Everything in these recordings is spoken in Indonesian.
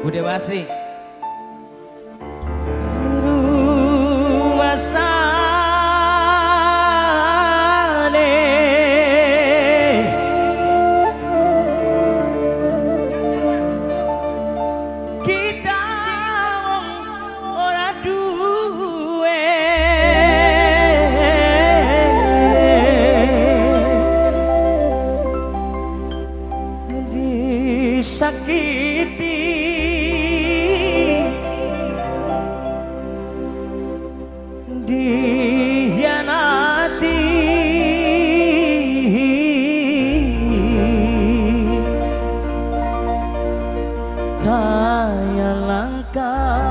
Bude Wasri. Sakiti dihianati kaya langka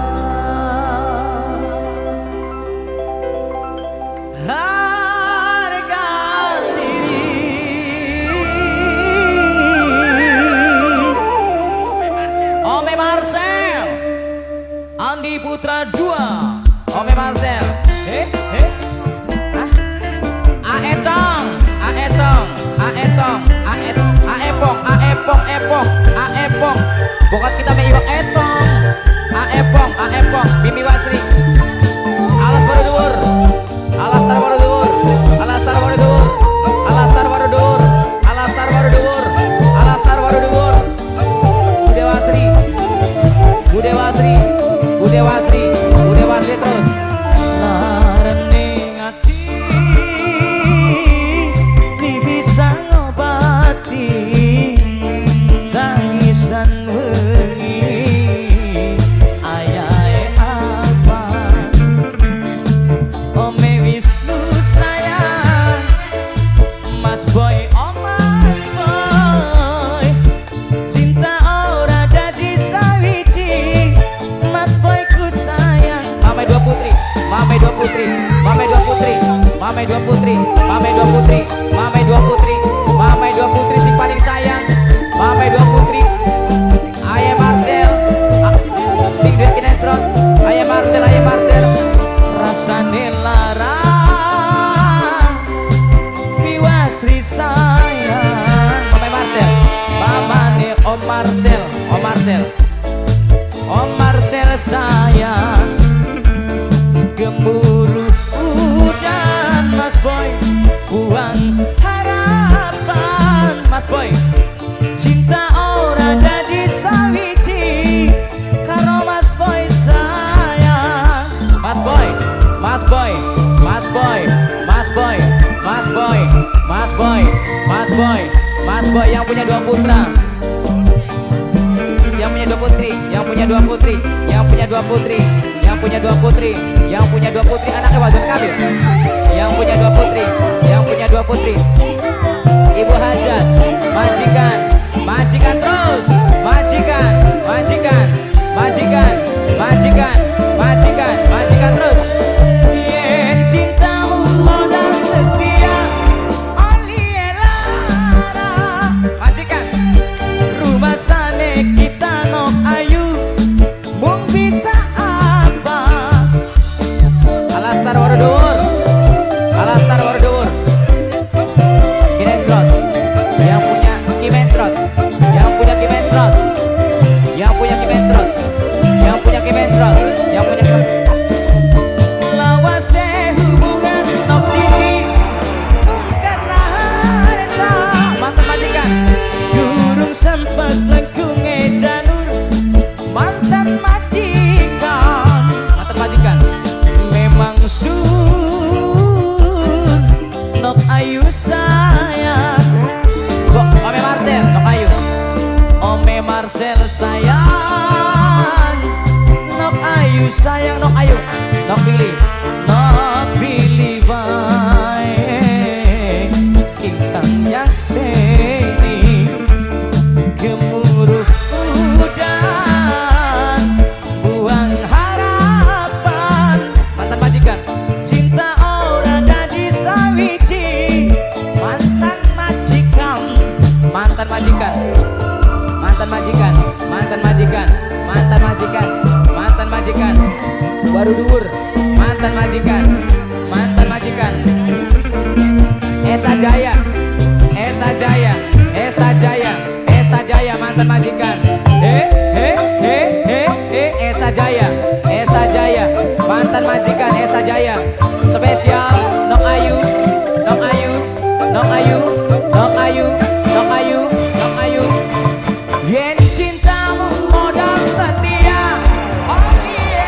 Andi Putra 2, Ome Marcel. Aetong, Aepong. Bukan kita meiwak Etong. Aepong, Mimi Wasri. Alas baru dur, Alastar baru dur, Alastar baru dur, Alastar baru dur, Alastar baru dur, Alastar baru dur. Bude Wasri, Bude Wasri. Bude Wasri, Bude Wasri terus. Larene ati di bisa ngobati tangisan wengi ayahe apa Ome Wisnu sayang Mas Boy oh Mas Boy cinta ora dadi sawiji Mas Boy ku sayang Mame dua putri, Mame dua putri, Mame dua putri, Mame dua putri, Mame dua putri, Mame dua putri, Mame dua putri sing paling sayang, Mame dua putri, Aye Marcel, sing duet kinestron, Aye Marcel, rasane larang Biwasri sayang Mame Marcel, mamane Om Marcel Om Marcel, Om Marcel sayang gemuruh hujan Mas Boy buang harapan Mas Boy cinta ora dadi sawiji karo Mas Boy sayang Mas Boy, Mas Boy, Mas Boy, Mas Boy, Mas Boy, Mas Boy, Mas Boy, Mas Boy yang punya dua putra, yang punya dua putri, yang punya dua putri, yang punya dua putri, yang punya dua putri, yang punya dua putri, anaknya Wazir Kabil, yang punya dua putri, yang punya dua putri, Ibu Hajat, majikan, majikan terus, majikan, majikan, majikan, majikan, majikan, majikan terus. yen cintamu modal setia oli lara Majikan, rumah sane kita nok ayu mung bisa apa Alastar Wardur, Alastar Wardur, Kinensrot, yang punya Kimensrot, yang punya Kimensrot, yang punya Kimensrot, yang punya Kimensrot, yang punya lawase hubungan nok sini karena harta mantan majikan, durung sempet lengkunge janur mantan majikan mantan majikan, memang nok ayu sayang kok Ome Marcel, Nok Ayu, Ome Marcel sayang nok ayu sayang nok ayu Nok Billy, bae ingkang yakseni gemuruh hujan buang harapan mantan majikan, cinta ora dadi sawiji mantan majikan mantan majikan, mantan majikan, mantan majikan, mantan majikan, mantan majikan, baru dhuwur, mantan majikan, mantan majikan, Esa Jaya, Esa Jaya, Esa Jaya, Esa Jaya, mantan majikan. he he he he ayu, sok ayu, sok ayu, sok ayu. Yen cintamu modal setia, oh iya,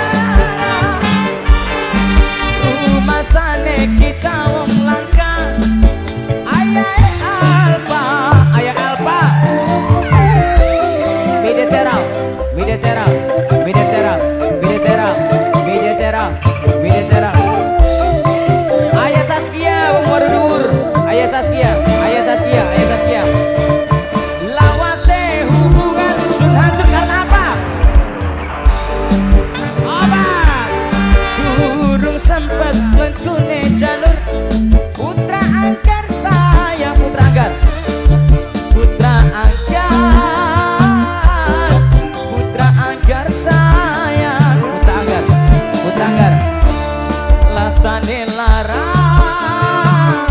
masane kita wong langka. Ayah Alfa, Ayo Elpa. Bide Seral, Bide Seral, Bide Seral, Bide Seral, Bide Seral, Bide Seral. Ayah Saskia, wong baru dhuwur. Ayah Saskia, Ayah Saskia, Ayah Saskia. lawase hubungan sun hancur karena apa? Apa? Durung sempet ngekune jalur putra angker sayang, Putra Anggar. putra angker, putra angker sayang, Putra Anggar. Putra Anggar. lasane larang,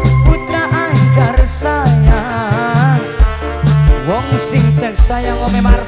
putra angker sayang, wong sing tersayang ome marang.